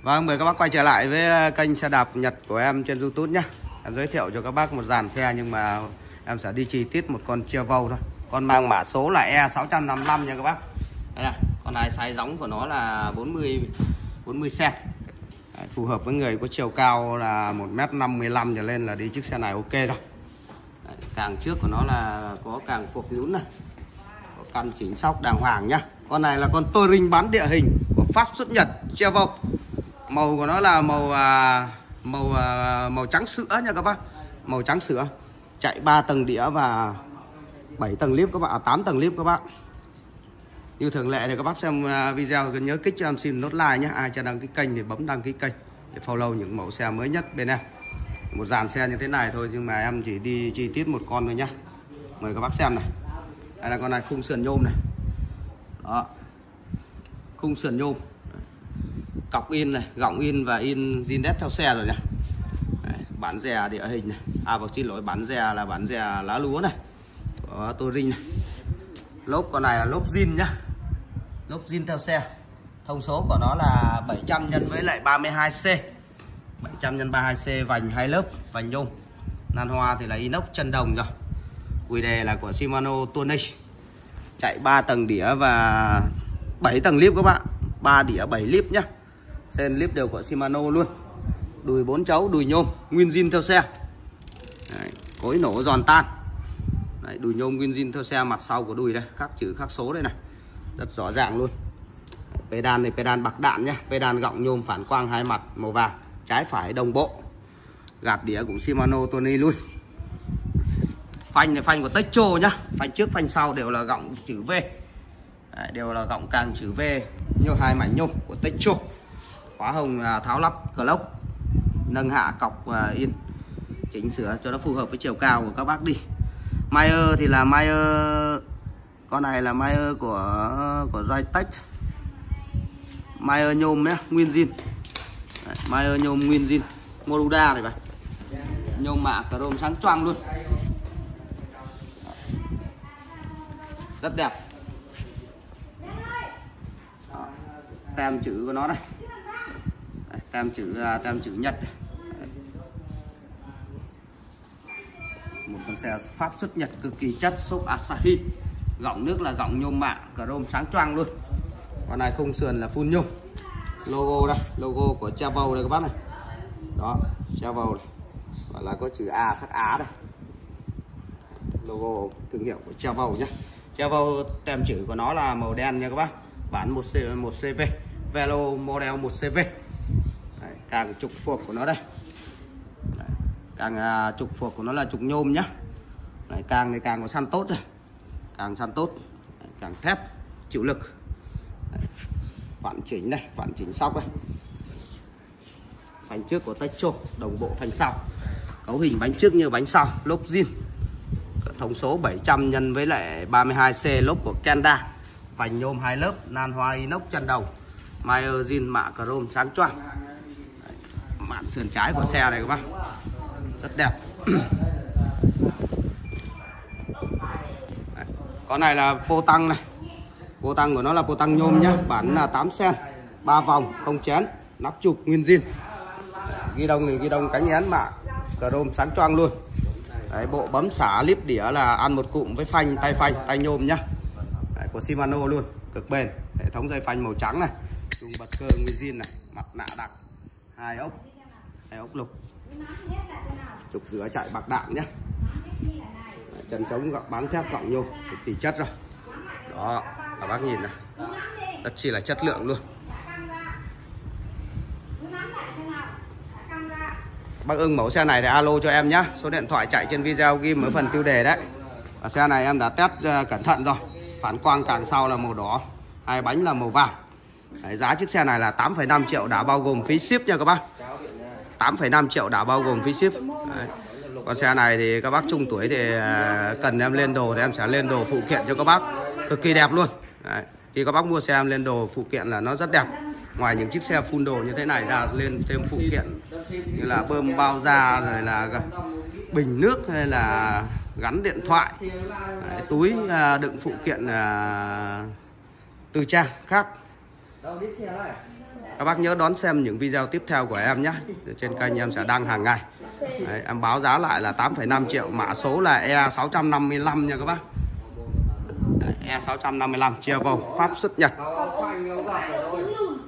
Vâng, mời các bác quay trở lại với kênh xe đạp Nhật của em trên YouTube nhé. Em giới thiệu cho các bác một dàn xe nhưng mà em sẽ đi chi tiết một con Chevrolet thôi. Con mang mã số là E655 nha các bác. Đây này, con này size giống của nó là 40 cm. Phù hợp với người có chiều cao là 1m55 trở lên là đi chiếc xe này ok rồi. Đấy, càng trước của nó là có càng phuộc nhún này. Có căn chỉnh sóc đàng hoàng nhá. Con này là con touring bán địa hình của Pháp xuất Nhật Chevrolet. Màu của nó là màu trắng sữa nha các bác. Màu trắng sữa. Chạy 3 tầng đĩa và 7 tầng clip các bạn, 8 tầng clip các bác. Như thường lệ thì các bác xem video nhớ kích cho em xin nốt like nhé. Ai chưa đăng ký kênh thì bấm đăng ký kênh để follow những mẫu xe mới nhất bên em. Một dàn xe như thế này thôi nhưng mà em chỉ đi chi tiết một con thôi nhá. Mời các bác xem này. Đây là con này khung sườn nhôm này. Đó. Khung sườn nhôm. Cọc in này, gọng in và in zin đét theo xe rồi nhá. Bản dè địa hình này. Xin lỗi, bản dè là bản dè lá lúa này. Có touring này. Lốp con này là lốp zin nhá. Lốp zin theo xe. Thông số của nó là 700 nhân với lại 32C. 700 nhân 32C, vành 2 lớp, vành nhôm. Nan hoa thì là inox chân đồng rồi. Cùi đề là của Shimano Tonic. Chạy 3 tầng đĩa và 7 tầng líp các bạn. 3 đĩa 7 líp nhá. Sen líp đều của Shimano luôn. Đùi 4 chấu, đùi nhôm, nguyên zin theo xe. Đấy, cối nổ giòn tan. Đấy, đùi nhôm nguyên zin theo xe, mặt sau của đùi đây, khắc chữ khắc số đây này. Rất rõ ràng luôn. Pedal này pedal bạc đạn nhá, pedal gọng nhôm phản quang hai mặt màu vàng, trái phải đồng bộ. Gạt đĩa cũng Shimano Tony luôn. Phanh này phanh của Techo nhá, phanh trước phanh sau đều là gọng chữ V. Đấy, đều là gọng càng chữ V như hai mảnh nhôm của Techo. Khóa hồng tháo lắp clock, nâng hạ cọc in, chỉnh sửa cho nó phù hợp với chiều cao của các bác đi. Mayer thì là Mayer, con này là Mayer của Zytec. Mayer nhôm nhé, nguyên zin. Mayer nhôm nguyên zin, Moruda này bạn. Nhôm mạ chrome sáng choang luôn. Rất đẹp. Đó. Tem chữ của nó đây. Tem chữ Nhật. Một con xe Pháp xuất Nhật cực kỳ chất, xốp Asahi. Gọng nước là gọng nhôm mạ chrome sáng choang luôn. Con này khung sườn là full nhôm. Logo đây, logo của Chevrolet đây các bác này. Đó, Chevrolet này. Và là có chữ A sắc Á đây. Logo thương hiệu của Chevrolet nhé. Chevrolet tem chữ của nó là màu đen nha các bác. Bản 1CV, Velo model 1CV. Đấy, càng trục phuộc của nó đây. Đấy, càng trục phuộc của nó là trục nhôm nhá. Đấy, càng này càng có săn tốt rồi. Càng săn tốt, càng thép chịu lực. Đấy, phản chỉnh đây, phản chỉnh sóc đây. Phanh trước của Techo, đồng bộ phanh sau. Cấu hình bánh trước như bánh sau, lốp zin. Thông số 700 nhân với lại 32C, lốp của Kenda. Vành nhôm 2 lớp, nan hoa inox chân đồng. Mayer zin mạ chrome sáng choang. Mạn sườn trái của xe này các bác. Rất đẹp. Đấy. Con này là pô tăng này. Pô tăng của nó là pô tăng nhôm nhá, bản là 8 sen, 3 vòng, không chén, nắp chụp nguyên zin. Ghi đông thì ghi đông cánh én mạ chrome sáng choang luôn. Đấy, bộ bấm xả líp đĩa là ăn một cụm với phanh, tay nhôm nhá. Đấy, của Shimano luôn, cực bền. Hệ thống dây phanh màu trắng này, chung bật cơ nguyên zin này, mặt nạ đặc, hai ốc lục, trục giữa chạy bạc đạn nhá. Đấy, chân trống bán thép gọng nhôm, cực kỳ chất rồi. Đó, các bác nhìn này, rất chỉ là chất lượng luôn. Bác ưng mẫu xe này thì alo cho em nhá. Số điện thoại chạy trên video ghi ở phần tiêu đề đấy. Và xe này em đã test cẩn thận rồi. Phản quang càng sau là màu đỏ, hai bánh là màu vàng. Đấy, giá chiếc xe này là 8,5 triệu đã bao gồm phí ship nha các bác. 8,5 triệu đã bao gồm phí ship. Đấy. Con xe này thì các bác trung tuổi thì cần em lên đồ thì em sẽ lên đồ phụ kiện cho các bác. Cực kỳ đẹp luôn. Đấy. Khi các bác mua xe em lên đồ phụ kiện là nó rất đẹp. Ngoài những chiếc xe full đồ như thế này ra, lên thêm phụ kiện như là bơm bao da, rồi là bình nước, hay là gắn điện thoại. Đấy, túi đựng phụ kiện tư trang khác. Các bác nhớ đón xem những video tiếp theo của em nhé. Trên kênh em sẽ đăng hàng ngày. Đấy, em báo giá lại là 8,5 triệu. Mã số là E655 nha các bác. Đấy, E655 chia vào Pháp xuất Nhật.